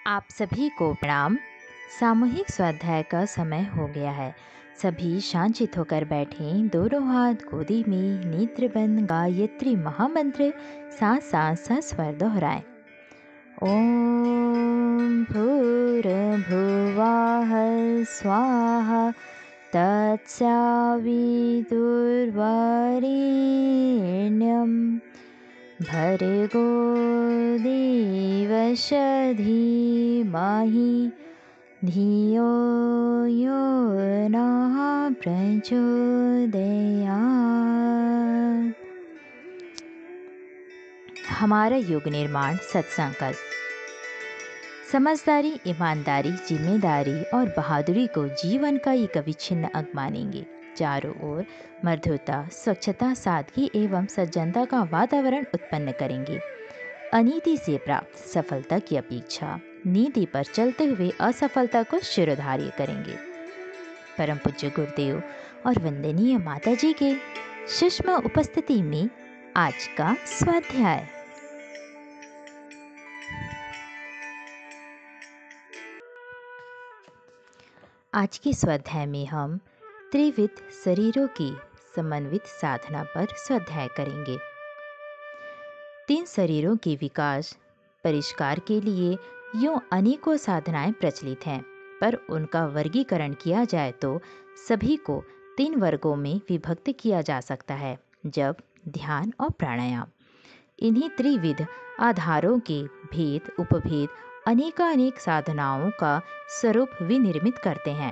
आप सभी को प्रणाम। सामूहिक स्वाध्याय का समय हो गया है। सभी शांतचित्त होकर बैठें, दोनों हाथ गोदी में, नेत्र बंद, गायत्री महामंत्र साथ साथ सस्वर दोहराएं। ओम भूर्भुवः स्वाहा तत्सवितुर्वरेण्यं भर्गो देवस्य धीमहि धियो यो नः प्रचोदयात्। हमारा युग निर्माण सत्संकल्प। समझदारी, ईमानदारी, जिम्मेदारी और बहादुरी को जीवन का एक अविच्छिन्न अंग मानेंगे। चारों ओर मधुरता, स्वच्छता, सादगी एवं सज्जनता का वातावरण उत्पन्न करेंगे। अनीति से प्राप्त सफलता की अपेक्षा नीति पर चलते हुए असफलता को शिरोधार्य करेंगे। परम पूज्य गुरुदेव और वंदनीय माता जी के सूक्ष्म उपस्थिति में आज का स्वाध्याय। आज के स्वाध्याय में हम त्रिविध शरीरों की समन्वित साधना पर स्वाध्याय करेंगे। 3 शरीरों के विकास परिष्कार के लिए यूं अनेकों साधनाएं प्रचलित हैं, पर उनका वर्गीकरण किया जाए तो सभी को 3 वर्गों में विभक्त किया जा सकता है: जप, ध्यान और प्राणायाम। इन्हीं त्रिविध आधारों के भेद उपभेद अनेकानेक साधनाओं का स्वरूप विनिर्मित करते हैं।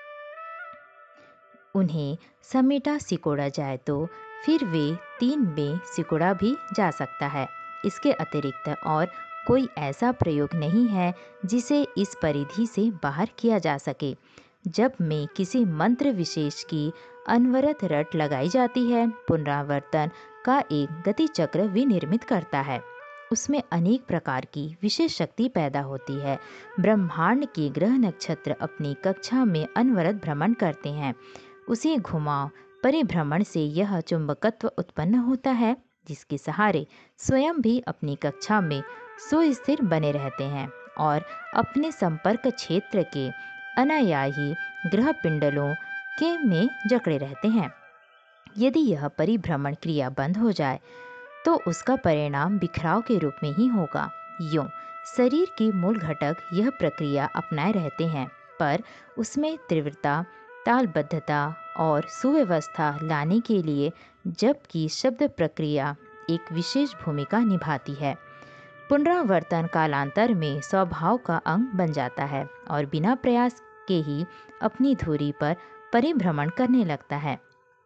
उन्हें समेटा सिकोड़ा जाए तो फिर वे 3 में सिकोड़ा भी जा सकता है। इसके अतिरिक्त और कोई ऐसा प्रयोग नहीं है जिसे इस परिधि से बाहर किया जा सके। जब में किसी मंत्र विशेष की अनवरत रट लगाई जाती है, पुनरावर्तन का एक गति चक्र विनिर्मित करता है। उसमें अनेक प्रकार की विशेष शक्ति पैदा होती है। ब्रह्मांड के ग्रह नक्षत्र अपनी कक्षा में अनवरत भ्रमण करते हैं। उसी घुमाव परिभ्रमण से यह चुंबकत्व उत्पन्न होता है, जिसके सहारे स्वयं भी अपनी कक्षा में सुस्थिर बने रहते हैं और अपने संपर्क क्षेत्र के अनायायी ग्रह पिंडलों के में जकड़े रहते हैं। यदि यह परिभ्रमण क्रिया बंद हो जाए तो उसका परिणाम बिखराव के रूप में ही होगा। यूं शरीर की मूल घटक यह प्रक्रिया अपनाए रहते हैं, पर उसमें तीव्रता, तालबद्धता और सुव्यवस्था लाने के लिए जप की शब्द प्रक्रिया एक विशेष भूमिका निभाती है। पुनरावर्तन कालांतर में स्वभाव का अंग बन जाता है और बिना प्रयास के ही अपनी धुरी पर परिभ्रमण करने लगता है।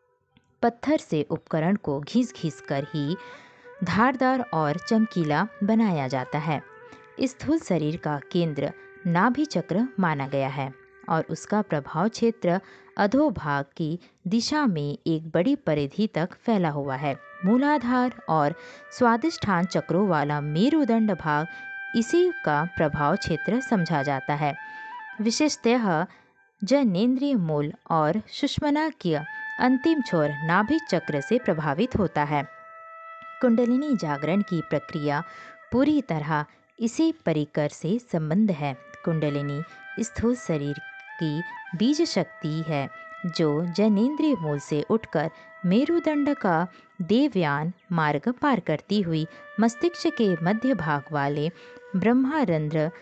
पत्थर से उपकरण को घिस घिस कर ही धारदार और चमकीला बनाया जाता है। स्थूल शरीर का केंद्र नाभि चक्र माना गया है और उसका प्रभाव क्षेत्र अधोभाग की दिशा में एक बड़ी परिधि तक फैला हुआ है। मूलाधार और स्वादिष्ठान चक्रों वाला मेरुदंड भाग इसी का प्रभाव क्षेत्र समझा जाता है। विशेषतः जननेंद्रिय मूल और सुषुम्ना की अंतिम छोर नाभि चक्र से प्रभावित होता है। कुंडलिनी जागरण की प्रक्रिया पूरी तरह इसी परिकर से संबंध है। कुंडलिनी स्थूल शरीर की बीज शक्ति है जो जननेंद्रिय मूल से उठकर मेरुदंड का देवयान मार्ग पार करती हुई मस्तिष्क के मध्य भाग वाले ब्रह्मारंध्र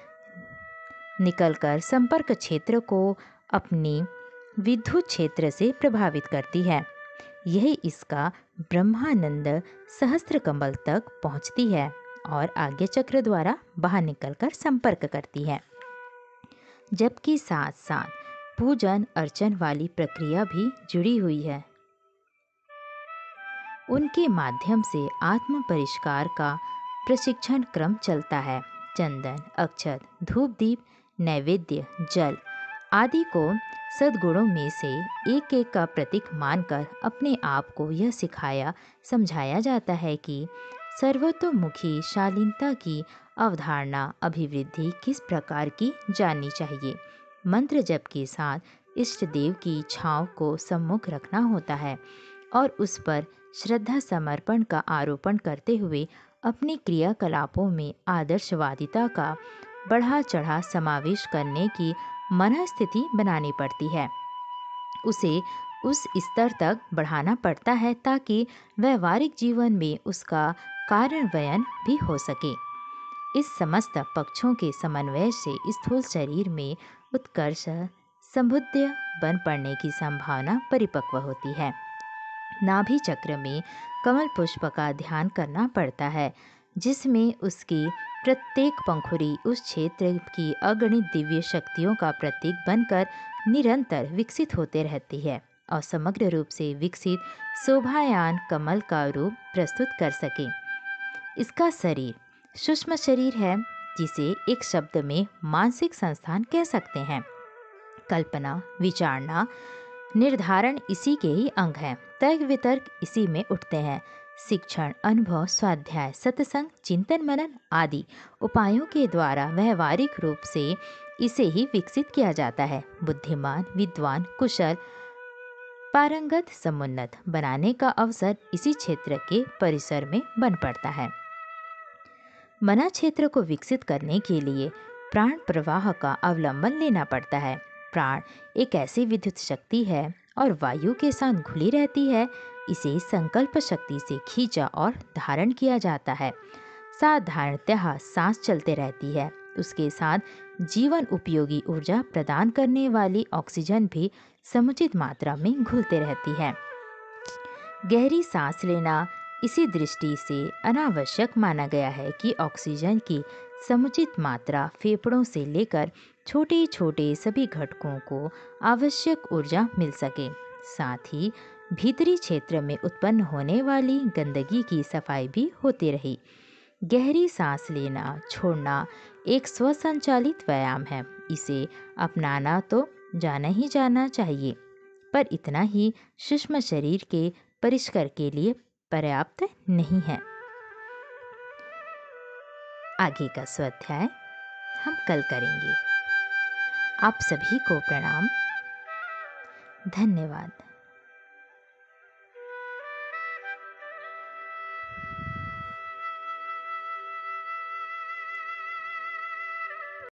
निकलकर संपर्क क्षेत्र को अपनी विद्युत क्षेत्र से प्रभावित करती है। यही इसका ब्रह्मानंद सहस्त्र कमल तक पहुंचती है और आज्ञा चक्र द्वारा बाहर निकलकर संपर्क करती है। जबकि साथ साथ पूजन अर्चन वाली प्रक्रिया भी जुड़ी हुई है। उनके माध्यम से आत्म परिष्कार का प्रशिक्षण क्रम चलता है। चंदन, अक्षत, धूप दीप, नैवेद्य, जल आदि को सद्गुणों में से एक एक का प्रतीक मानकर अपने आप को यह सिखाया समझाया जाता है कि सर्वतोमुखी शालीनता की अवधारणा अभिवृद्धि किस प्रकार की जाननी चाहिए। मंत्र जप के साथ इष्ट देव की छांव को सम्मुख रखना होता है और उस पर श्रद्धा समर्पण का आरोपण करते हुए अपने क्रियाकलापों में आदर्शवादिता का बढ़ा चढ़ा समावेश करने की मनस्थिति बनानी पड़ती है। उसे उस स्तर तक बढ़ाना पड़ता है ताकि व्यवहारिक जीवन में उसका कार्यान्वयन भी हो सके। इस समस्त पक्षों के समन्वय से स्थूल शरीर में उत्कर्ष संबुद्ध बन पड़ने की संभावना परिपक्व होती है। नाभि चक्र में कमल पुष्प का ध्यान करना पड़ता है, जिसमें उसकी प्रत्येक पंखुड़ी उस क्षेत्र की अगणित दिव्य शक्तियों का प्रतीक बनकर निरंतर विकसित होते रहती है और समग्र रूप से विकसित शोभायान कमल का रूप प्रस्तुत कर सके। इसका शरीर सूक्ष्म शरीर है, जिसे एक शब्द में मानसिक संस्थान कह सकते हैं। कल्पना, विचारना, निर्धारण इसी के ही अंग हैं। तर्क वितर्क इसी में उठते हैं। शिक्षण, अनुभव, स्वाध्याय, सत्संग, चिंतन मनन आदि उपायों के द्वारा व्यवहारिक रूप से इसे ही विकसित किया जाता है। बुद्धिमान, विद्वान, कुशल, पारंगत, समुन्नत बनाने का अवसर इसी क्षेत्र के परिसर में बन पड़ता है। मना क्षेत्र को विकसित करने के लिए प्राण प्रवाह का अवलंबन लेना पड़ता है। प्राण एक ऐसी विद्युत शक्ति है और वायु के साथ घुली रहती है। इसे संकल्प शक्ति से खींचा और धारण किया जाता है। साधारणतः सांस चलते रहती है। उसके साथ जीवन उपयोगी ऊर्जा प्रदान करने वाली ऑक्सीजन भी समुचित मात्रा में घुलते रहती है। गहरी सांस लेना इसी दृष्टि से अनावश्यक माना गया है कि ऑक्सीजन की समुचित मात्रा फेफड़ों से लेकर छोटे छोटे सभी घटकों को आवश्यक ऊर्जा मिल सके। साथ ही भीतरी क्षेत्र में उत्पन्न होने वाली गंदगी की सफाई भी होती रही। गहरी सांस लेना छोड़ना एक स्वसंचालित व्यायाम है। इसे अपनाना तो जाना ही जाना चाहिए, पर इतना ही सूक्ष्म शरीर के परिष्कार के लिए पर्याप्त नहीं है। आगे का स्वाध्याय हम कल करेंगे। आप सभी को प्रणाम। धन्यवाद।